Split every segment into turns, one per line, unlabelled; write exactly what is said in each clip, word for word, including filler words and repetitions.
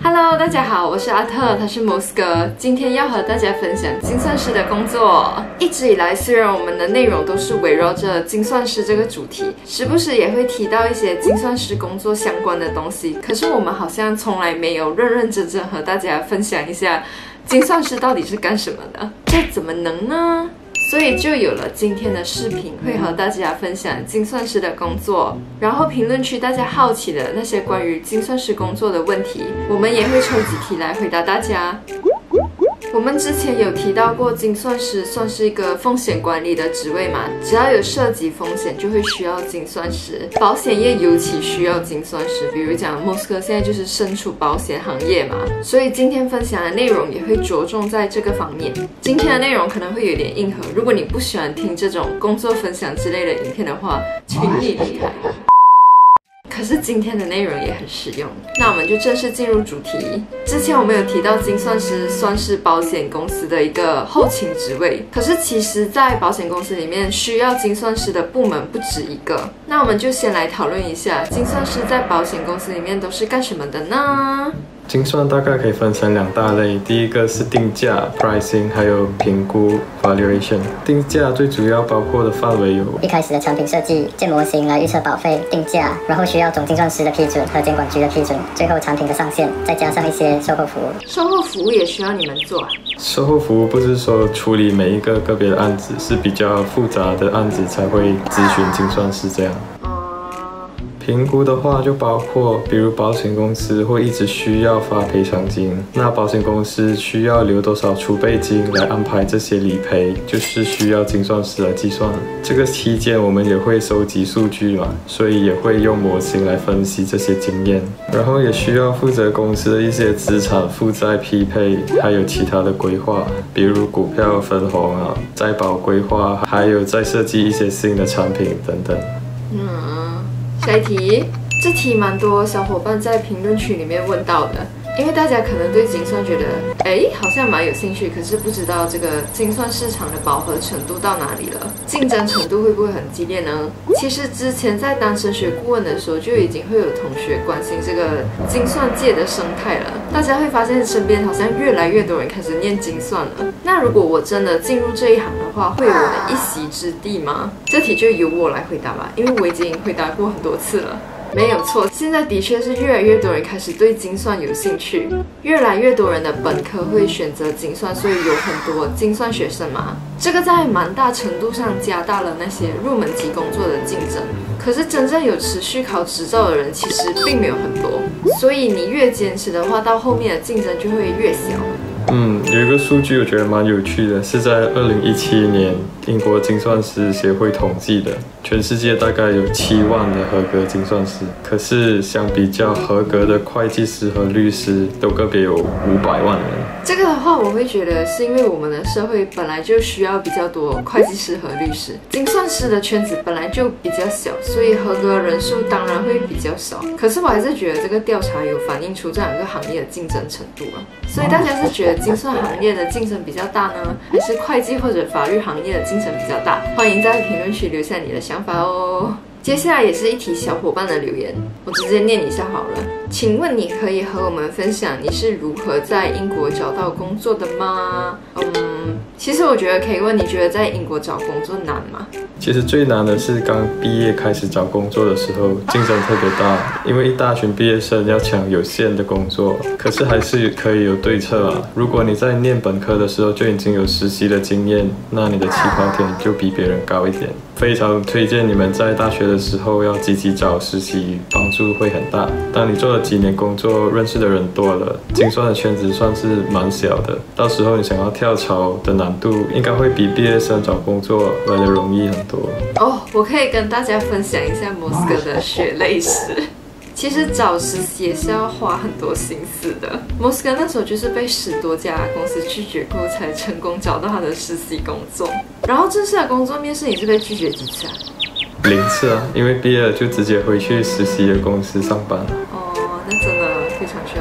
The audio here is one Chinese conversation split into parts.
Hello， 大家好，我是阿特，他是 Mos 哥，今天要和大家分享精算师的工作。一直以来，虽然我们的内容都是围绕着精算师这个主题，时不时也会提到一些精算师工作相关的东西，可是我们好像从来没有认认真真和大家分享一下精算师到底是干什么的，这怎么能呢？所以就有了今天的视频，会和大家分享精算师的工作，然后评论区大家好奇的那些关于精算师工作的问题，我们也会抽几题来回答大家。我们之前有提到过，精算师算是一个风险管理的职位嘛，只要有涉及风险，就会需要精算师。保险业尤其需要精算师，比如讲 Mos 哥现在就是身处保险行业嘛，所以今天分享的内容也会着重在这个方面。今天的内容可能会有点硬核，如果你不喜欢听这种工作分享之类的影片的话，请你离开。可是今天的内容也很实用，那我们就正式进入主题。之前我们有提到，精算师算是保险公司的一个后勤职位，可是其实在保险公司里面需要精算师的部门不止一个。那我们就先来讨论一下，精算师在保险公司里面都是干什么的呢？
精算大概可以分成两大类，第一个是定价 pricing， 还有评估 valuation。定价最主要包括的范围有：
一开始的产品设计、建模型来预测保费、定价，然后需要总精算师的批准和监管局的批准，最后产品的上线，再加上一些售后服务。
售后服务也需要你们做啊？
售后服务不是说处理每一个个别的案子，是比较复杂的案子才会咨询精算师这样。评估的话就包括，比如保险公司会一直需要发赔偿金，那保险公司需要留多少储备金来安排这些理赔，就是需要精算师来计算。这个期间我们也会收集数据嘛，所以也会用模型来分析这些经验，然后也需要负责公司的一些资产负债匹配，还有其他的规划，比如股票分红啊、再保规划，还有再设计一些新的产品等等。
嗯。下一题，这题蛮多小伙伴在评论区里面问到的，因为大家可能对精算觉得，哎，好像蛮有兴趣，可是不知道这个精算市场的饱和程度到哪里了，竞争程度会不会很激烈呢？其实之前在当升学顾问的时候，就已经会有同学关心这个精算界的生态了。大家会发现身边好像越来越多人开始念精算了。那如果我真的进入这一行的话，会有我的一席之地吗？这题就由我来回答吧，因为我已经回答过很多次了。没有错，现在的确是越来越多人开始对精算有兴趣，越来越多人的本科会选择精算，所以有很多精算学生嘛。这个在蛮大程度上加大了那些入门级工作的竞争。可是真正有持续考执照的人其实并没有很多，所以你越坚持的话，到后面的竞争就会越小。
嗯，有一个数据我觉得蛮有趣的，是在二零一七年英国精算师协会统计的，全世界大概有七万的合格精算师，可是相比较合格的会计师和律师都个别有五百万人。
这个的话，我会觉得是因为我们的社会本来就需要比较多会计师和律师，精算师的圈子本来就比较小，所以合格人数当然会比较少。可是我还是觉得这个调查有反映出这两个行业的竞争程度啊。所以大家是觉得精算行业的竞争比较大呢，还是会计或者法律行业的竞争比较大？欢迎在评论区留下你的想法哦。接下来也是一题小伙伴的留言，我直接念一下好了。请问你可以和我们分享你是如何在英国找到工作的吗？嗯，其实我觉得可以问，你觉得在英国找工作难吗？
其实最难的是刚毕业开始找工作的时候，竞争特别大，因为一大群毕业生要抢有限的工作，可是还是可以有对策啊。如果你在念本科的时候就已经有实习的经验，那你的起跑点就比别人高一点。非常推荐你们在大学的时候要积极找实习，帮助会很大。当你做了几年工作，认识的人多了，精算的圈子算是蛮小的，到时候你想要跳槽的难度应该会比毕业生找工作来的容易很多。
哦，我可以跟大家分享一下 Mos 哥的血泪史。其实找实习也是要花很多心思的。Mos 哥那时候就是被十多家公司拒绝过，才成功找到他的实习工作。然后正式的工作面试，你是被拒绝几次啊？
零次啊，因为毕业了就直接回去实习的公司上班。
哦，那真的非常需要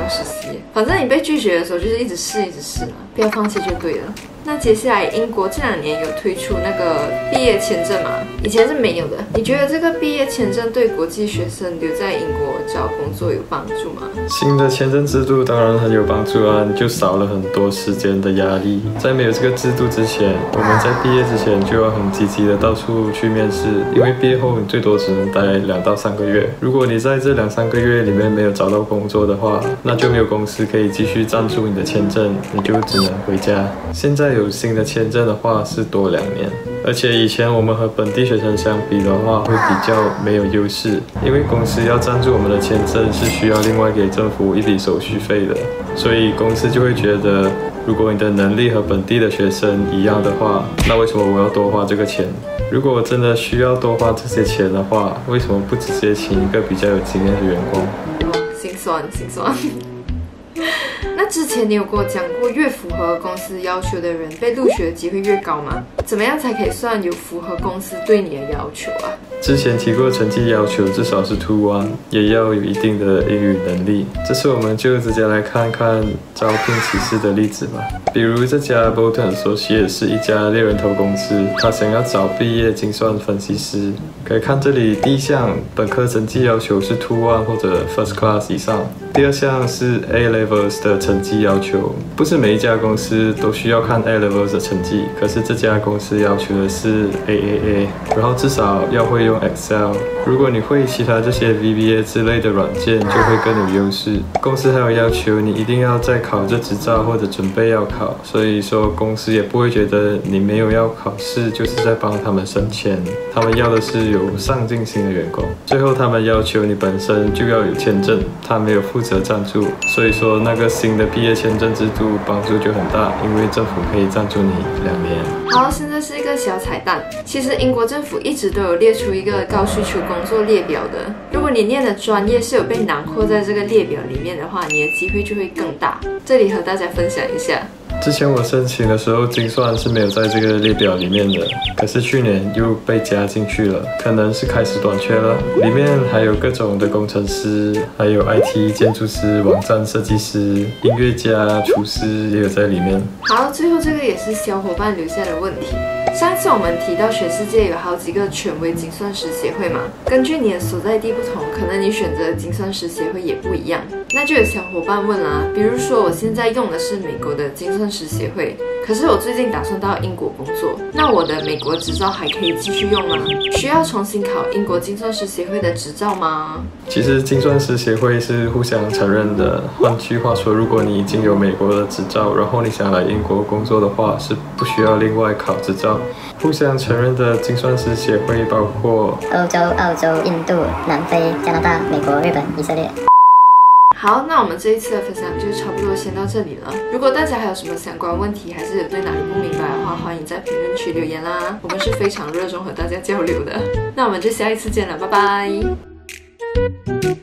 实习。反正你被拒绝的时候，就是一直试，一直试嘛，不要放弃就对了。那接下来，英国这两年有推出那个毕业签证嘛？以前是没有的。你觉得这个毕业签证对国际学生留在英国找工作有帮助吗？
新的签证制度当然很有帮助啊，你就少了很多时间的压力。在没有这个制度之前，我们在毕业之前就要很积极的到处去面试，因为毕业后你最多只能待两到三个月。如果你在这两三个月里面没有找到工作的话，那就没有公司可以继续赞助你的签证，你就只能回家。现在有新的签证的话是多两年，而且以前我们和本地学生相比的话会比较没有优势，因为公司要赞助我们的签证是需要另外给政府一笔手续费的，所以公司就会觉得，如果你的能力和本地的学生一样的话，那为什么我要多花这个钱？如果我真的需要多花这些钱的话，为什么不直接请一个比较有经验的员工？
心酸心酸。那之前你有跟我讲过，越符合公司要求的人被录取的机会越高吗？怎么样才可以算有符合公司对你的要求啊？
之前提过成绩要求至少是 two one， 也要有一定的英语能力。这次我们就直接来看看招聘启事的例子吧。比如这家 Bolton Associates 是一家猎人头公司，他想要找毕业精算分析师。可以看这里，第一项本科成绩要求是 two one 或者 First Class 以上。第二项是 A Levels 的成绩要求，不是每一家公司都需要看 A Levels 的成绩，可是这家公司要求的是 A A A， 然后至少要会用 Excel。如果你会其他这些 V B A 之类的软件，就会更有优势。公司还有要求你一定要再考这执照或者准备要考，所以说公司也不会觉得你没有要考试就是在帮他们省钱，他们要的是有上进心的员工。最后他们要求你本身就要有签证，他没有负责赞助，所以说那个新的毕业签证制度帮助就很大，因为政府可以赞助你两年。
好，现在是一个小彩蛋。其实英国政府一直都有列出一个高需求工作列表的，如果你念的专业是有被囊括在这个列表里面的话，你的机会就会更大。这里和大家分享一下。
之前我申请的时候，精算是没有在这个列表里面的，可是去年又被加进去了，可能是开始短缺了。里面还有各种的工程师，还有 I T 建筑师、网站设计师、音乐家、厨师也有在里面。
好，最后这个也是小伙伴留下的问题。上次我们提到全世界有好几个权威精算师协会嘛，根据你的所在地不同，可能你选择的精算师协会也不一样。那就有小伙伴问啦，比如说我现在用的是美国的精算师协会，可是我最近打算到英国工作，那我的美国执照还可以继续用吗？需要重新考英国精算师协会的执照吗？
其实精算师协会是互相承认的，换句话说，如果你已经有美国的执照，然后你想来英国工作的话，是不需要另外考执照。互相承认的精算师协会包括
欧洲、澳洲、印度、南非、加拿大、美国、日本、以色列。
好，那我们这一次的分享就差不多先到这里了。如果大家还有什么相关问题，还是有对哪里不明白的话，欢迎在评论区留言啦。我们是非常热衷和大家交流的。那我们就下一次见了，拜拜。